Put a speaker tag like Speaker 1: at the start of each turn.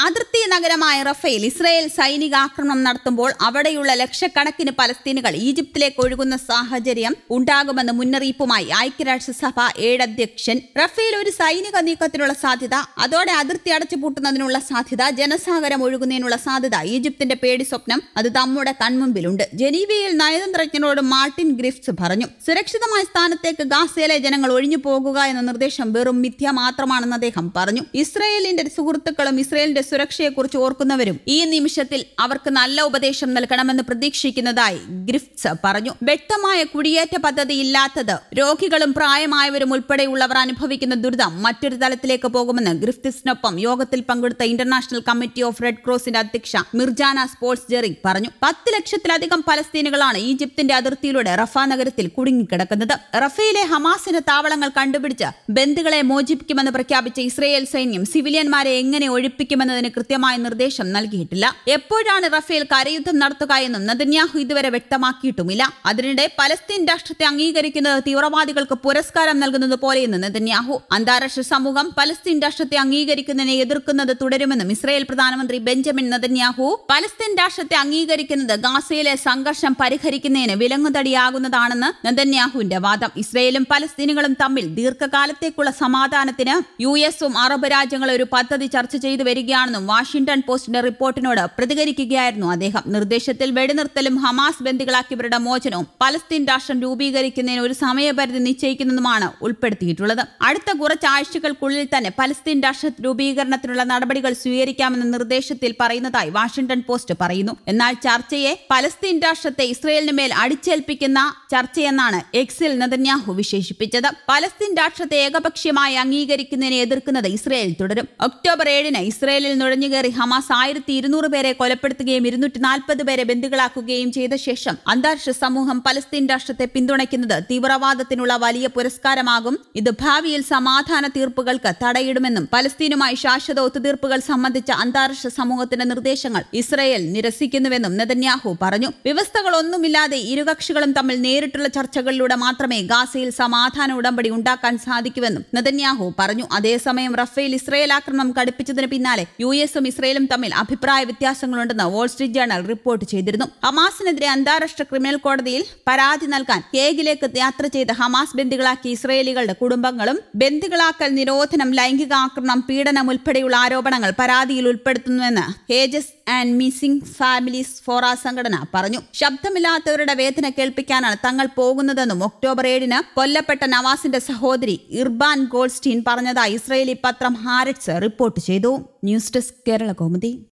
Speaker 1: അതിർത്തി നഗരമായ Rafale Israel സൈനികാക്രമണം നടത്തുമ്പോൾ അവിടെയുള്ള ലക്ഷക്കണക്കിന് പലസ്തീനുകൾ ഈജിപ്തിലേക്ക് ഒഴുകുന്ന സാഹചര്യം ഉണ്ടാകുമെന്ന് മുന്നറിയിപ്പുമായി ഐക്യരാഷ്ട്രസഭ 7 അധ്യക്ഷൻ. റഫേൽ ഒരു സൈനിക നീക്കത്തിനുള്ള സാധ്യത, അതോടെ അതിർത്തി അടച്ചുപൂട്ടുന്നതിനുള്ള സാധ്യത, ജനസാഗരം ഒഴുകുന്നതിനുള്ള സാധ്യത, ഈജിപ്തിന്റെ പേടി സ്വപ്നം അത് നമ്മുടെ കൺമുമ്പിലുണ്ട്. ജനീവയിൽ നയതന്ത്രജ്ഞനോട് മാർട്ടിൻ ഗ്രിഫ്റ്റ്സ് പറഞ്ഞു. സുരക്ഷിതമായ സ്ഥാനത്തേക്ക് ഗാസയിലെ ജനങ്ങൾ ഒഴിഞ്ഞു പോകുക എന്ന നിർദ്ദേശം വെറും മിഥ്യ മാത്രമാണെന്ന് അദ്ദേഹം പറഞ്ഞു. ഇസ്രായേലിന്റെ സുഹൃത്തുക്കളും ഇസ്രായേലിന്റെ സുരക്ഷയെക്കുറിച്ച് ഓർക്കുന്നവരും ഈ നിമിഷത്തിൽ അവർക്ക് നല്ല ഉപദേശം നൽകണമെന്ന് പ്രതീക്ഷിക്കുന്നതായി ഗ്രിഫ്റ്റ്സ് പറഞ്ഞു. വ്യക്തമായ കുടിയേറ്റ പദ്ധതി ഇല്ലാത്തത് രോഗികളും പ്രായമായവരും ഉൾപ്പെടെയുള്ളവർ അനുഭവിക്കുന്ന ദുരിതം മറ്റൊരു തലത്തിലേക്ക് പോകുമെന്ന് ഗ്രിഫ്റ്റ്സിനൊപ്പം യോഗത്തിൽ പങ്കെടുത്ത ഇന്റർനാഷണൽ കമ്മിറ്റി ഓഫ് റെഡ് ക്രോസിന്റെ അധ്യക്ഷ മിർജാന സ്പോർട്സ് ജെറിക് പറഞ്ഞു. 10 ലക്ഷത്തിലധികം പലസ്തീനുകളാണ് ഈജിപ്തിന്റെ അതിർത്തിയിലൂടെ റഫ നഗരത്തിൽ കുടുങ്ങിക്കിടക്കുന്നത്. റഫയിലെ ഹമാസിന്റെ താവളങ്ങൾ കണ്ടുപിടിച്ച് ബന്ദികളെ മോചിപ്പിക്കുമെന്ന് പ്രഖ്യാപിച്ച ഇസ്രായേൽ സൈന്യം സിവിലിയന്മാരെ എങ്ങനെ ഒഴിപ്പിക്കുമെന്നതിന് കൃത്യമായ നിർദ്ദേശം നൽകിയിട്ടില്ല. എപ്പോഴാണ് റഫേൽ കരയുദ്ധം നടത്തുക എന്നും നെതന്യാഹു ഇതുവരെ വ്യക്തമാക്കിയിട്ടുമില്ല. അതിനിടെ പലസ്തീൻ രാഷ്ട്രത്തെ അംഗീകരിക്കുന്നത് തീവ്രവാദികൾക്ക് പുരസ്കാരം നൽകുന്നത് പോലെയെന്ന് നെതന്യാഹു. അന്താരാഷ്ട്ര സമൂഹം പലസ്തീൻ രാഷ്ട്രത്തെ അംഗീകരിക്കുന്നതിനെ എതിർക്കുന്നത് തുടരുമെന്നും ഇസ്രായേൽ പ്രധാനമന്ത്രി ബെഞ്ചമിൻ നെതന്യാഹു പലസ്തീൻ രാഷ്ട്രത്തെ അംഗീകരിക്കുന്നത് ഗാസയിലെ സംഘർഷം പരിഹരിക്കുന്നതിന് വിലങ്ങുതടിയാകുന്നതാണെന്ന് നെതന്യാഹുവിന്റെ വാദം. ഇസ്രായേലും പലസ്തീനുകളും തമ്മിൽ ദീർഘകാലത്തേക്കുള്ള സമാധാനത്തിന് യുഎസും അറബ് രാജ്യങ്ങളും ഒരു പദ്ധതി ചർച്ച ചെയ്തു വരികയാണെന്നും വാഷിംഗ്ടൺ പോസ്റ്റിന്റെ റിപ്പോർട്ടിനോട് പ്രതികരിക്കുകയായിരുന്നു അദ്ദേഹം. നിർദ്ദേശത്തിൽ വെടിനിർത്തലും ഹമാസ് ബന്ദികളാക്കിയവരുടെ മോചനവും പലസ്തീൻ രാഷ്ട്രം രൂപീകരിക്കുന്നതിന് ഒരു സമയപരിധി നിശ്ചയിക്കുന്നതുമാണ് ഉൾപ്പെടുത്തിയിട്ടുള്ളത്. അടുത്ത കുറച്ച് ആഴ്ചകൾക്കുള്ളിൽ തന്നെ പലസ്തീൻ രാഷ്ട്ര രൂപീകരണത്തിനുള്ള നടപടികൾ സ്വീകരിക്കാമെന്ന നിർദ്ദേശത്തിൽ പറയുന്നതായി വാഷിംഗ്ടൺ പോസ്റ്റ് പറയുന്നു. എന്നാൽ ചർച്ചയെ പലസ്തീൻ രാഷ്ട്രത്തെ ഇസ്രായേലിന് മേൽ അടിച്ചേൽപ്പിക്കുന്ന ചർച്ചയെന്നാണ് എക്സിൽ നെതന്യാഹു വിശേഷിപ്പിച്ചത്. പലസ്തീൻ രാഷ്ട്രത്തെ ഏകപക്ഷീയമായി അംഗീകരിക്കുന്നതിനെ എതിർക്കുന്നത് ഇസ്രായേൽ തുടരും. ഒക്ടോബർ 7-ന് ഇസ്രായേലിൽ നുഴഞ്ഞുകയറി ഹമാസ് 1200 പേരെ കൊലപ്പെടുത്തുകയും 240 പേരെ ബന്ദികളാക്കുകയും ചെയ്ത ശേഷം അന്താരാഷ്ട്ര സമൂഹം പലസ്തീൻ രാഷ്ട്രത്തെ പിന്തുണയ്ക്കുന്നത് തീവ്രവാദത്തിനുള്ള വലിയ പുരസ്കാരമാകും. ഇത് ഭാവിയിൽ സമാധാന തീർപ്പുകൾക്ക് തടയിടുമെന്നും പലസ്തീനുമായി ശാശ്വത ഒത്തുതീർപ്പുകൾ സംബന്ധിച്ച അന്താരാഷ്ട്ര സമൂഹത്തിന്റെ നിർദ്ദേശങ്ങൾ ഇസ്രായേൽ നിരസിക്കുന്നുവെന്നും നെതന്യാഹു പറഞ്ഞു. വ്യവസ്ഥകളൊന്നുമില്ലാതെ ഇരുകക്ഷികളും തമ്മിൽ നേരിട്ടുള്ള ചർച്ചകളിലൂടെ മാത്രമേ ഗാസയിൽ സമാധാന ഉടമ്പടി ഉണ്ടാക്കാൻ സാധിക്കുമെന്നും നെതന്യാഹു പറഞ്ഞു. അതേസമയം റഫേൽ ഇസ്രായേൽ ആക്രമണം കടുപ്പിച്ചതിന് പിന്നാലെ യുഎസും ഇസ്രായേലും തമ്മിൽ അഭിപ്രായ വ്യത്യാസങ്ങളുണ്ടെന്ന് വാൾസ്ട്രീറ്റ് ജേണൽ റിപ്പോർട്ട് ചെയ്തിരുന്നു. ഹമാസിനെതിരെ അന്താരാഷ്ട്ര ക്രിമിനൽ കോടതിയിൽ പരാതി നൽകാൻ ഹേഗിലേക്ക് യാത്ര ചെയ്ത ഹമാസ് ബന്ദികളാക്കിയ ഇസ്രായേലികളുടെ കുടുംബങ്ങളും ബന്ദികളാക്കൽ നിരോധനം, ലൈംഗിക ആക്രമണം, പീഡനം ഉൾപ്പെടെയുള്ള ആരോപണങ്ങൾ പരാതിയിൽ ഉൾപ്പെടുത്തുന്നുവെന്ന് ഹേജസ് ആൻഡ് മിസ്സിംഗ് ഫാമിലീസ് ഫോറ സംഘടന പറഞ്ഞു. ശബ്ദമില്ലാത്തവരുടെ വേദന കേൾപ്പിക്കാനാണ് തങ്ങൾ പോകുന്നതെന്നും ഒക്ടോബർ 7-ന് കൊല്ലപ്പെട്ട നവാസിന്റെ സഹോദരി ഇർബാൻ ഗോൾഡ്സ്റ്റീൻ പറഞ്ഞതായി ഇസ്രായേലി പത്രം ഹാരറ്റ്സ് റിപ്പോർട്ട് ചെയ്തു. News desk Kerala Kaumudi.